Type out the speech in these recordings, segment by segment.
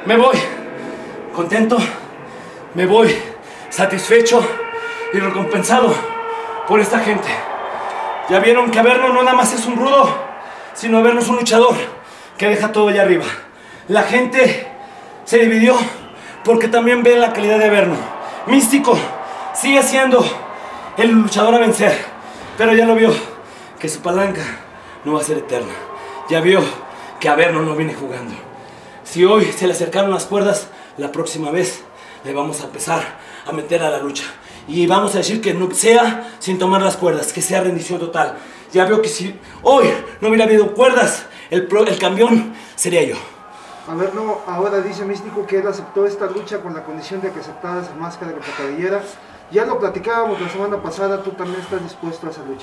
Me voy contento, me voy satisfecho y recompensado por esta gente. Ya vieron que Averno no nada más es un rudo, sino Averno es un luchador que deja todo allá arriba. La gente se dividió porque también ve la calidad de Averno. Místico sigue siendo el luchador a vencer, pero ya lo vio que su palanca no va a ser eterna. Ya vio que Averno no viene jugando. Si hoy se le acercaron las cuerdas, la próxima vez le vamos a empezar a meter a la lucha. Y vamos a decir que no sea sin tomar las cuerdas, que sea rendición total. Ya veo que si hoy no hubiera habido cuerdas, el campeón sería yo. Averno ahora dice Místico que él aceptó esta lucha con la condición de que aceptara esa máscara de la cabellera. Ya lo platicábamos la semana pasada, tú también estás dispuesto a esa lucha.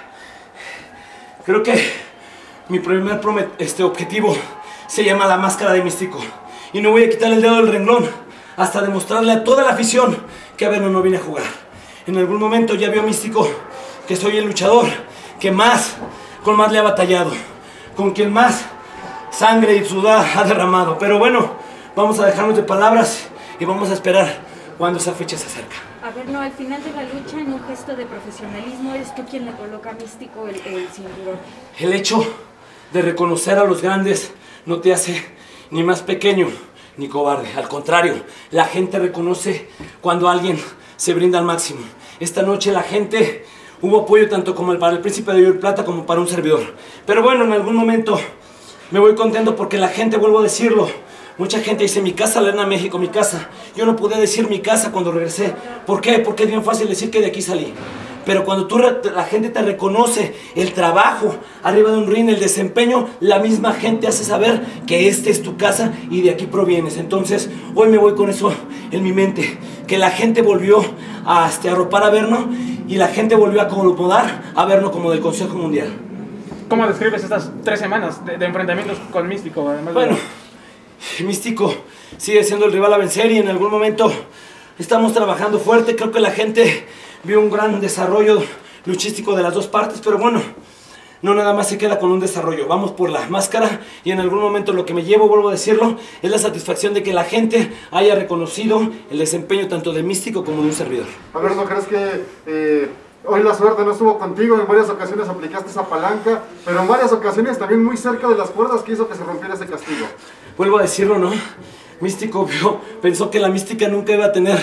Creo que mi primer objetivo se llama la máscara de Místico. Y no voy a quitar el dedo del renglón hasta demostrarle a toda la afición que Averno no viene a jugar. En algún momento ya vio Místico que soy el luchador que con más le ha batallado, con quien más sangre y sudor ha derramado. Pero bueno, vamos a dejarnos de palabras y vamos a esperar cuando esa fecha se acerca. Averno, al final de la lucha, en un gesto de profesionalismo, eres tú quien le coloca a Místico el cinturón. El hecho de reconocer a los grandes no te hace ni más pequeño ni cobarde. Al contrario, la gente reconoce cuando alguien se brinda al máximo. Esta noche la gente hubo apoyo tanto como para el Príncipe de Oro y Plata como para un servidor. Pero bueno, en algún momento me voy contento porque la gente, vuelvo a decirlo, mucha gente dice mi casa, la Arena México, mi casa. Yo no pude decir mi casa cuando regresé. ¿Por qué? Porque es bien fácil decir que de aquí salí. Pero cuando la gente te reconoce el trabajo arriba de un ring, el desempeño, la misma gente hace saber que esta es tu casa y de aquí provienes. Entonces, hoy me voy con eso en mi mente, que la gente volvió a arropar a Averno y la gente volvió a acomodar a Averno como del Consejo Mundial. ¿Cómo describes estas 3 semanas de enfrentamientos con Místico? Además bueno, Místico sigue siendo el rival a vencer y en algún momento estamos trabajando fuerte. Creo que la gente vio un gran desarrollo luchístico de las dos partes, pero bueno, no nada más se queda con un desarrollo. Vamos por la máscara y en algún momento lo que me llevo, vuelvo a decirlo, es la satisfacción de que la gente haya reconocido el desempeño tanto de Místico como de un servidor. A ver, ¿no crees que hoy la suerte no estuvo contigo? En varias ocasiones aplicaste esa palanca, pero en varias ocasiones también muy cerca de las cuerdas que hizo que se rompiera ese castigo. Vuelvo a decirlo, ¿no? Místico pensó que la mística nunca iba a tener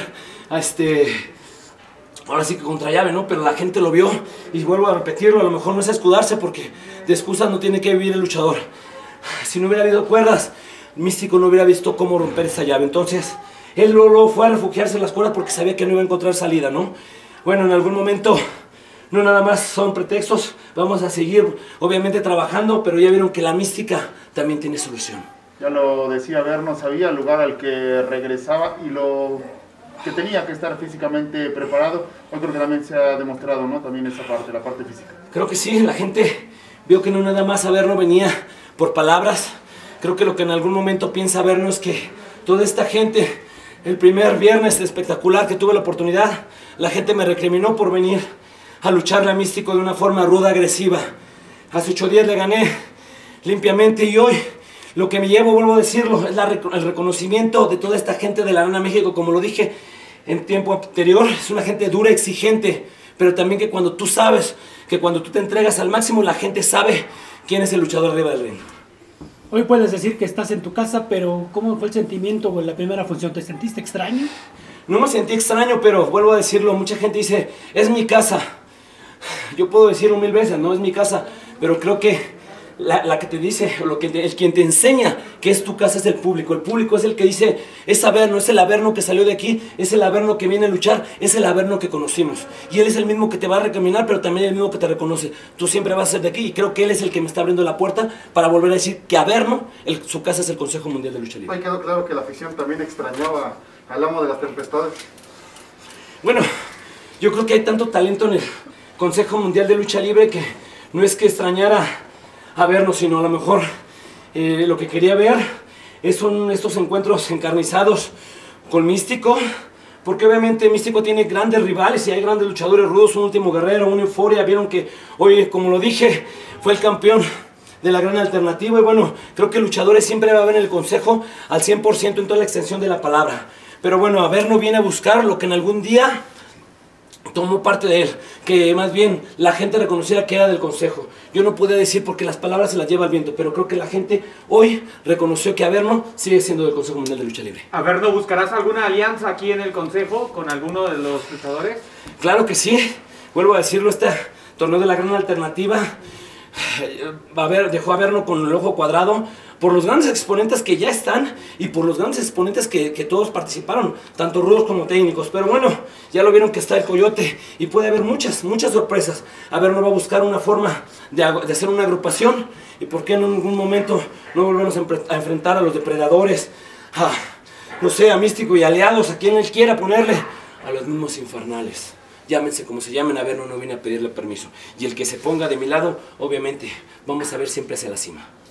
ahora sí que contra llave, ¿no? Pero la gente lo vio y vuelvo a repetirlo, a lo mejor no es escudarse porque de excusas no tiene que vivir el luchador. Si no hubiera habido cuerdas, Místico no hubiera visto cómo romper esa llave. Entonces, él luego fue a refugiarse en las cuerdas porque sabía que no iba a encontrar salida, ¿no? Bueno, en algún momento, no nada más son pretextos, vamos a seguir obviamente trabajando, pero ya vieron que la mística también tiene solución. Ya lo decía Averno, sabía el lugar al que regresaba y lo que tenía que estar físicamente preparado. Hoy creo que también se ha demostrado, ¿no? También esa parte, la parte física. Creo que sí, la gente vio que no nada más Averno venía por palabras. Creo que lo que en algún momento piensa Averno es que toda esta gente, el primer viernes espectacular que tuve la oportunidad, la gente me recriminó por venir a lucharle a Místico de una forma ruda, agresiva. Hace 8 días le gané limpiamente y hoy lo que me llevo, vuelvo a decirlo, es el reconocimiento de toda esta gente de la Arena México. Como lo dije en tiempo anterior, es una gente dura, exigente, pero también que cuando tú sabes, que cuando tú te entregas al máximo, la gente sabe quién es el luchador arriba del ring. Hoy puedes decir que estás en tu casa, pero ¿cómo fue el sentimiento en la primera función? ¿Te sentiste extraño? No me sentí extraño, pero vuelvo a decirlo, mucha gente dice, es mi casa. Yo puedo decirlo 1000 veces, no es mi casa, pero creo que la que te dice, o quien te enseña que es tu casa es el público. El público es el que dice, es Averno, es el Averno que salió de aquí, es el Averno que viene a luchar, es el Averno que conocimos. Y él es el mismo que te va a recaminar, pero también el mismo que te reconoce. Tú siempre vas a ser de aquí y creo que él es el que me está abriendo la puerta para volver a decir que Averno, su casa es el Consejo Mundial de Lucha Libre. Hoy quedó claro que la afición también extrañaba al amo de las tempestades. Bueno, yo creo que hay tanto talento en el Consejo Mundial de Lucha Libre que no es que extrañara a Averno, sino a lo mejor lo que quería ver son estos encuentros encarnizados con Místico, porque obviamente Místico tiene grandes rivales y hay grandes luchadores rudos, un Último Guerrero, una Euforia. Vieron que hoy, como lo dije, fue el campeón de la gran alternativa. Y bueno, creo que luchadores siempre va a haber en el consejo al 100% en toda la extensión de la palabra. Pero bueno, Averno viene a buscar lo que en algún día tomó parte de él, que más bien la gente reconociera que era del consejo. Yo no podía decir porque las palabras se las lleva el viento, pero creo que la gente hoy reconoció que Averno sigue siendo del Consejo Mundial de Lucha Libre. Averno, ¿buscarás alguna alianza aquí en el consejo con alguno de los luchadores? Claro que sí, vuelvo a decirlo, este torneo de la gran alternativa dejó a Averno con el ojo cuadrado por los grandes exponentes que ya están y por los grandes exponentes que todos participaron, tanto rudos como técnicos. Pero bueno, ya lo vieron que está el Coyote y puede haber muchas sorpresas. Averno va a buscar una forma de hacer una agrupación y por qué en algún momento no volvemos a enfrentar a los depredadores, no sé, a Místico y aliados, a quien él quiera ponerle, a los mismos infernales. Llámense como se llamen, Averno no viene a pedirle permiso. Y el que se ponga de mi lado, obviamente, vamos a ver siempre hacia la cima.